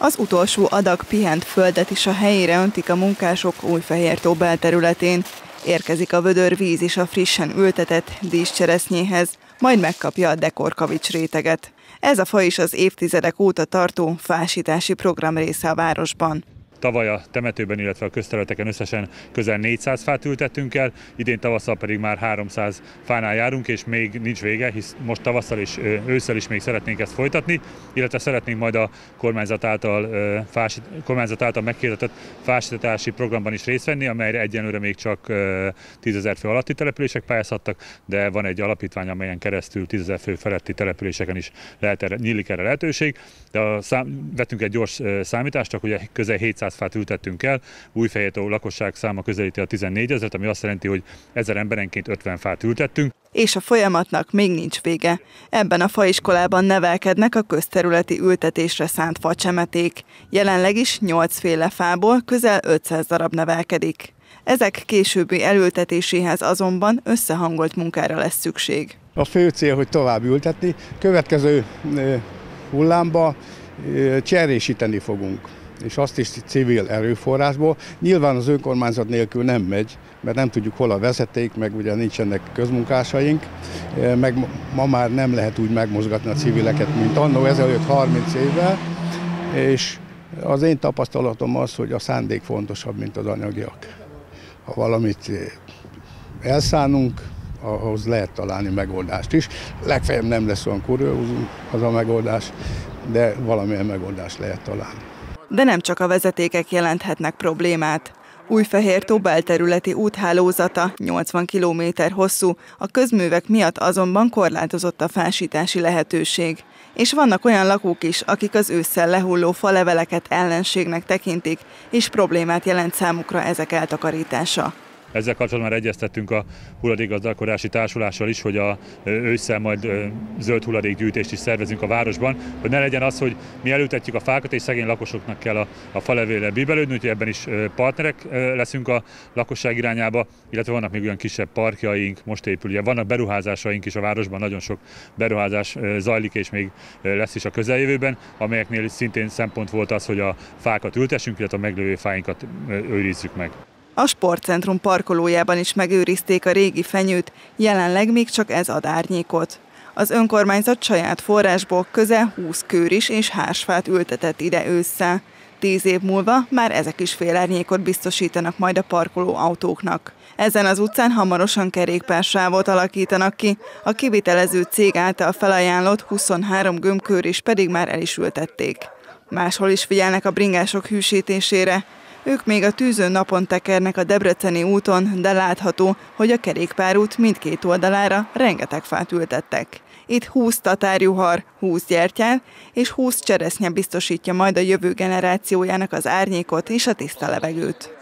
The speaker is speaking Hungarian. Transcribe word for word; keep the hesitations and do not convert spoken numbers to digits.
Az utolsó adag pihent földet is a helyére öntik a munkások Újfehértó belterületén. Érkezik a vödör víz is a frissen ültetett díszcseresznyéhez, majd megkapja a dekorkavics réteget. Ez a fa is az évtizedek óta tartó fásítási program része a városban. Tavaly a temetőben, illetve a közterületeken összesen közel négyszáz fát ültettünk el, idén tavasszal pedig már háromszáz fánál járunk, és még nincs vége, hisz most tavasszal és ősszel is még szeretnénk ezt folytatni, illetve szeretnénk majd a kormányzat által, fásít, kormányzat által meghirdetett fásítási programban is részt venni, amelyre egyenlőre még csak tízezer fő alatti települések pályázhattak, de van egy alapítvány, amelyen keresztül tízezer fő feletti településeken is lehet erre, nyílik erre lehetőség. De a szám, vettünk egy gyors számítást, csak ugye közel hétszáz fát ültettünk el, Újfehértó lakosság száma közelíti a tizennégyezret, ami azt jelenti, hogy ezer emberenként ötven fát ültettünk. És a folyamatnak még nincs vége. Ebben a faiskolában nevelkednek a közterületi ültetésre szánt facsemeték. Jelenleg is nyolcféle fából közel ötszáz darab nevelkedik. Ezek későbbi elültetéséhez azonban összehangolt munkára lesz szükség. A fő cél, hogy tovább ültetni, következő hullámba cserésíteni fogunk, és azt is civil erőforrásból. Nyilván az önkormányzat nélkül nem megy, mert nem tudjuk, hol a vezeték, meg ugye nincsenek közmunkásaink, meg ma már nem lehet úgy megmozgatni a civileket, mint annó ezelőtt harminc évvel, és az én tapasztalatom az, hogy a szándék fontosabb, mint az anyagiak. Ha valamit elszánunk, ahhoz lehet találni megoldást is. Legfeljebb nem lesz olyan kuriózum az a megoldás, de valamilyen megoldást lehet találni. De nem csak a vezetékek jelenthetnek problémát. Újfehértó belterületi úthálózata nyolcvan kilométer hosszú, a közművek miatt azonban korlátozott a fásítási lehetőség. És vannak olyan lakók is, akik az ősszel lehulló faleveleket ellenségnek tekintik, és problémát jelent számukra ezek eltakarítása. Ezzel kapcsolatban már egyeztettünk a hulladékgazdálkodási társulással is, hogy a ősszel majd zöld hulladékgyűjtést is szervezünk a városban, hogy ne legyen az, hogy mi elültetjük a fákat, és szegény lakosoknak kell a, a falevéllel bíbelődni, úgyhogy ebben is partnerek leszünk a lakosság irányába, illetve vannak még olyan kisebb parkjaink, most épül, vannak beruházásaink is a városban, nagyon sok beruházás zajlik, és még lesz is a közeljövőben, amelyeknél szintén szempont volt az, hogy a fákat ültessünk, illetve a meglévő fáinkat őrizzük meg. A sportcentrum parkolójában is megőrizték a régi fenyőt, jelenleg még csak ez ad árnyékot. Az önkormányzat saját forrásból közel húsz kőris és hársfát ültetett ide ősszel. Tíz év múlva már ezek is félárnyékot biztosítanak majd a parkoló autóknak. Ezen az utcán hamarosan kerékpársávot alakítanak ki, a kivitelező cég által felajánlott huszonhárom gömbkőris pedig már el is ültették. Máshol is figyelnek a bringások hűsítésére. Ők még a tűzön napon tekernek a Debreceni úton, de látható, hogy a kerékpárút mindkét oldalára rengeteg fát ültettek. Itt húsz tatárjuhar, húsz gyertyán és húsz cseresznye biztosítja majd a jövő generációjának az árnyékot és a tiszta levegőt.